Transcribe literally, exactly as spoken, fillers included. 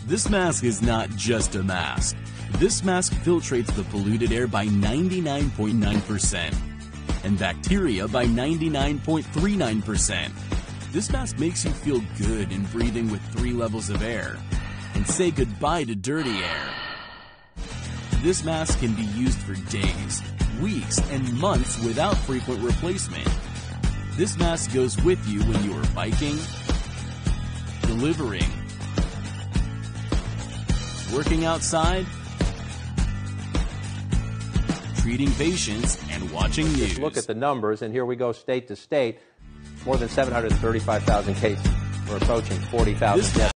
This mask is not just a mask. This mask filtrates the polluted air by ninety-nine point nine percent and bacteria by ninety-nine point three nine percent. This mask makes you feel good in breathing with three levels of air and say goodbye to dirty air. This mask can be used for days, weeks, and months without frequent replacement. This mask goes with you when you are biking, delivering, working outside, treating patients, and watching news. Just look at the numbers, and here we go state to state. More than seven hundred thirty-five thousand cases. We're approaching forty thousand deaths.